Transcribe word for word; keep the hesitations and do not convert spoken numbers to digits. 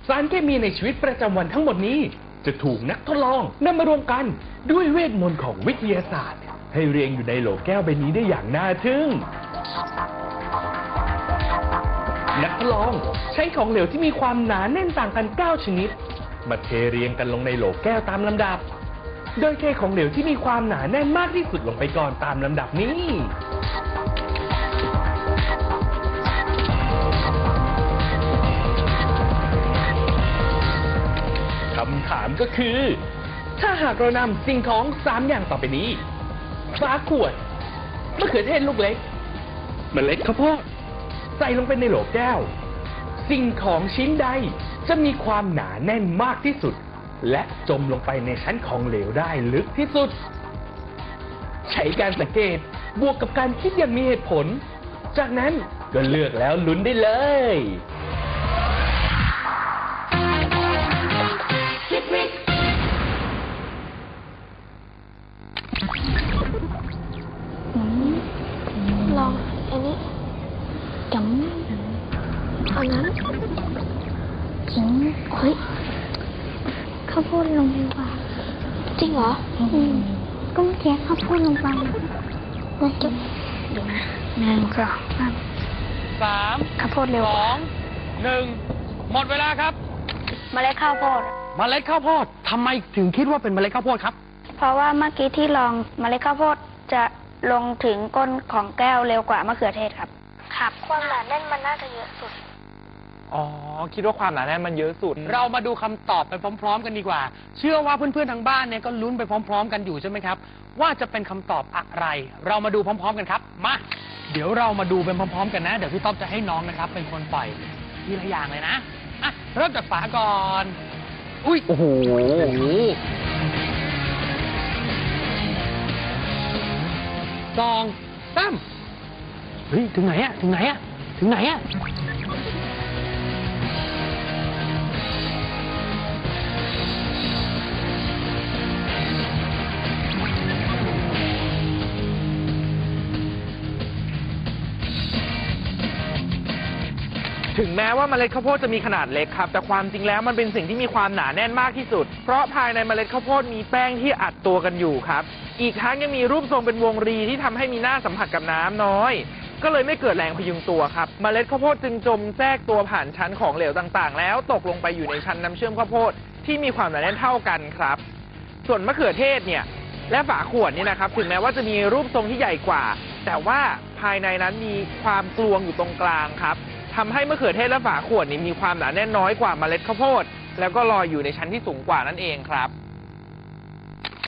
สารเคมีในชีวิตประจำวันทั้งหมดนี้จะถูกนักทดลองนำมารวมกันด้วยเวทมนต์ของวิทยาศาสตร์ให้เรียงอยู่ในโหลแก้วใบนี้ได้อย่างน่าทึ่งนักทดลองใช้ของเหลวที่มีความหนาแน่นต่างกันเก้าชนิดมาเทเรียงกันลงในโหลแก้วตามลำดับโดยเทของเหลวที่มีความหนาแน่นมากที่สุดลงไปก่อนตามลำดับนี้คำถามก็คือถ้าหากเรานำสิ่งของสามอย่างต่อไปนี้ฝาขวดมะเขือเทศลูกเล็กเมล็ดข้าวโพดใส่ลงไปในโหลแก้วสิ่งของชิ้นใดจะมีความหนาแน่นมากที่สุดและจมลงไปในชั้นของเหลวได้ลึกที่สุดใช้การสังเกตบวกกับการคิดอย่างมีเหตุผลจากนั้นก็เลือกแล้วลุ้นได้เลยลองอันนี้จังอันนั้นจริงเฮ้ยข้าวโพดลงดีกว่าจริงเหรออืมก็เมื่อกี้ข้าวโพดลงไปเลยเดี๋ยวนะหนึ่งสองสามสามข้าวโพดเร็วสองหนึ่งหมดเวลาครับเมล็ดข้าวโพดเมล็ดข้าวโพดทำไมถึงคิดว่าเป็นเมล็ดข้าวโพดครับเพราะว่าเมื่อกี้ที่ลองเมล็ดข้าวโพดจะลงถึงก้นของแก้วเร็วกว่ามะเขือเทศครับครับความหนาแน่นมันน่าจะเยอะสุดอ๋อคิดว่าความหนาแน่นมันเยอะสุดเรามาดูคำตอบไปพร้อมๆกันดีกว่าเชื่อว่าเพื่อนๆทางบ้านเนี่ยก็ลุ้นไปพร้อมๆกันอยู่ใช่ไหมครับว่าจะเป็นคำตอบอะไรเรามาดูพร้อมๆกันครับมาเดี๋ยวเรามาดูไปพร้อมๆกันนะเดี๋ยวพี่ต๊อบจะให้น้องนะครับเป็นคนปล่อยทีละอย่างเลยนะอ่ะเริ่มจากฝาก่อนอุ้ยโอ้โหสองสามเฮ้ยถึงไหนอะถึงไหนอะถึงไหนอะถึงแม้ว่าเมล็ดข้าวโพดจะมีขนาดเล็กครับแต่ความจริงแล้วมันเป็นสิ่งที่มีความหนาแน่นมากที่สุดเพราะภายในเมล็ดข้าวโพดมีแป้งที่อัดตัวกันอยู่ครับอีกทั้งยังมีรูปทรงเป็นวงรีที่ทำให้มีหน้าสัมผัสกับน้ำน้อยก็เลยไม่เกิดแรงพยุงตัวครับเมล็ดข้าวโพดจึงจมแทรกตัวผ่านชั้นของเหลวต่างๆแล้วตกลงไปอยู่ในชั้นน้ำเชื่อมข้าวโพดที่มีความหนาแน่นเท่ากันครับส่วนมะเขือเทศเนี่ยและฝาขวดนี่นะครับถึงแม้ว่าจะมีรูปทรงที่ใหญ่กว่าแต่ว่าภายในนั้นมีความกลวงอยู่ตรงกลางครับทำให้มะเขือเทศและฝาขวดนี่มีความหนาแน่นน้อยกว่าเมล็ดข้าวโพดแล้วก็ลอยอยู่ในชั้นที่สูงกว่านั่นเองครับ